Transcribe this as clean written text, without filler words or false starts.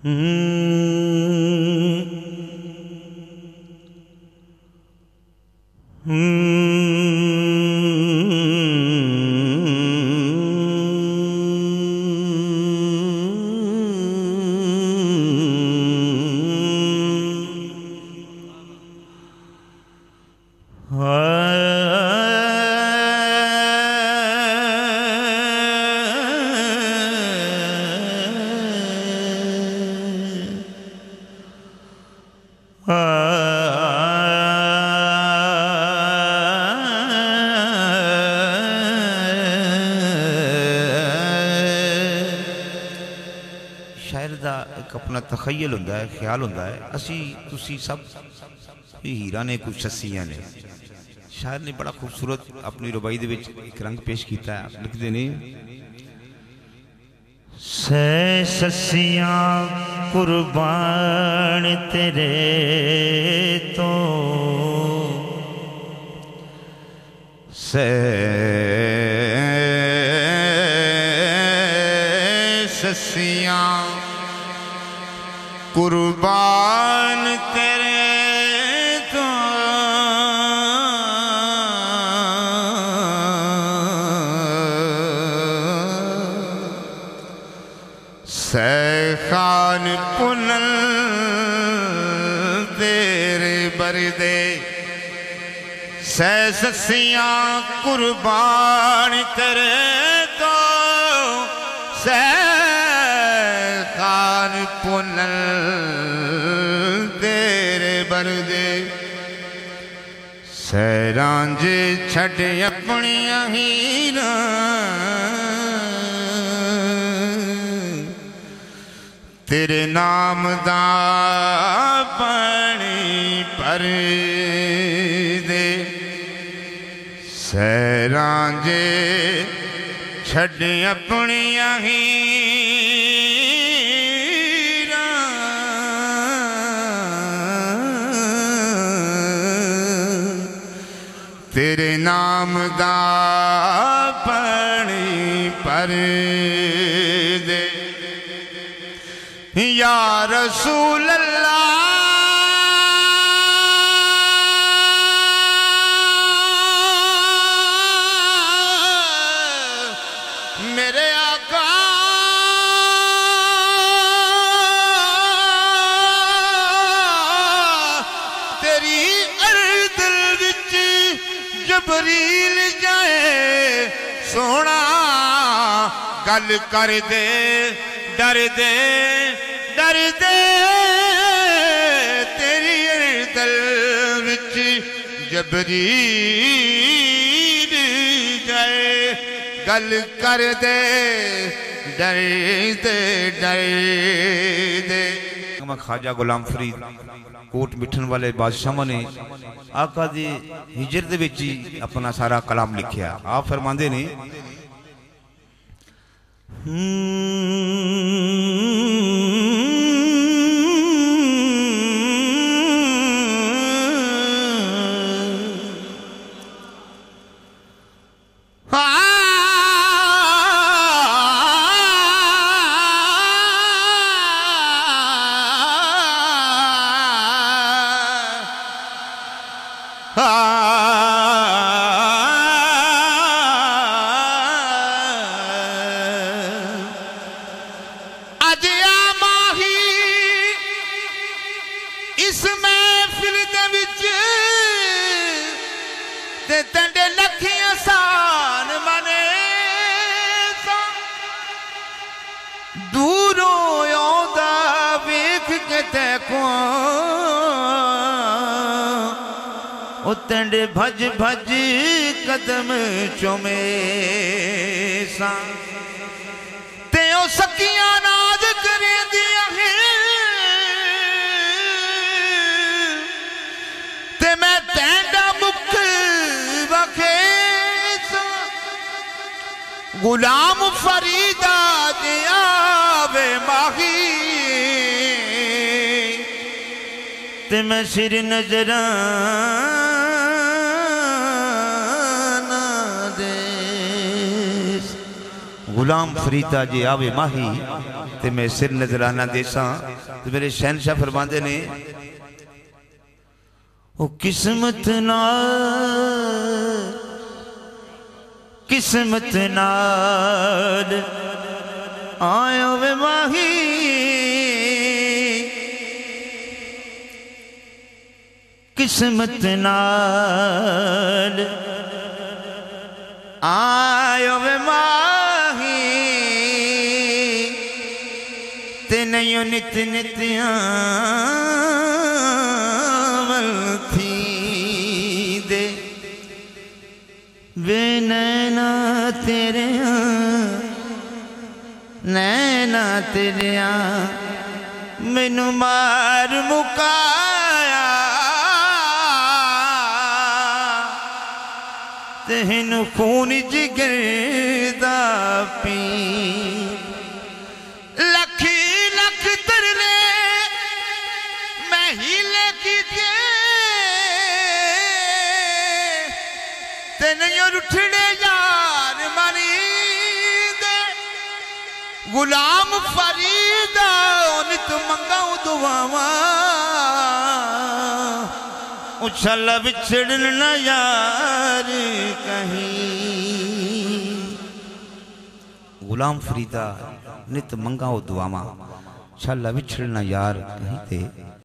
अपना तखयल होंदा है, ख्याल होंदा है। असी तुसी सब हीरा ने कुछ सस्सियां ने। शायर ने बड़ा खूबसूरत अपनी रुबाई दे विच एक रंग पेश किया है। लिखते ने से सस्सियां कुर्बान तेरे तो से सस्सियां कुर्बान तेरे तो सैखान पुनल तेरे बरदे सै सस्सियां कुर्बान तेरे तो सैखान पुनल तेरे बरदे सैरांज छड़ अपनिया हीरा तेरे नाम दा पानी पर दे सैरांज छड़ अपनिया हीरा तेरे नाम दा पानी पर दे या रसूल अल्लाह मेरे आका तेरी अर्द विच जबरील जाए सोना गल कर दे डर दे डर दे तेरी दल विच जबरील जाए गल कर दे डर दे डर दे। ख्वाजा गुलाम फरीद कोट मिठन वाले बादशाह ने आका दी हिजरत विच अपना सारा कलाम लिखिया। आप फरमांदे ने तेंडे भज भज कदम चुमे सा ते ओ सकियां नाज करेंदियां ते मैं तेंडा मुख वखे गुलाम फरीदा दे आवे माही ते मैं सिर नजरा गुलाम फरीदा जे आवे माही ते मैं सिर नजराना देसा तो मेरे शहनशाह फरमाते ने ओ किस्मत नाल आयो वे माही किस्मत नाल आयो वे माही ते नहीं नित नित्यावल थी दे वे नैना तेरे नैना तेरे मैनू मार मुकाया तेनू खून जिगर दा पी लखी लख तरले मैं हीले की नहीं उठने यार मनी दे गुलाम फरीदा नित मंगाऊं दुआवा उछल बिछड़ना यार कहीं गुलाम फरीदा नित मंगाओ दुआवा छल बिछड़ना यार कहीं ते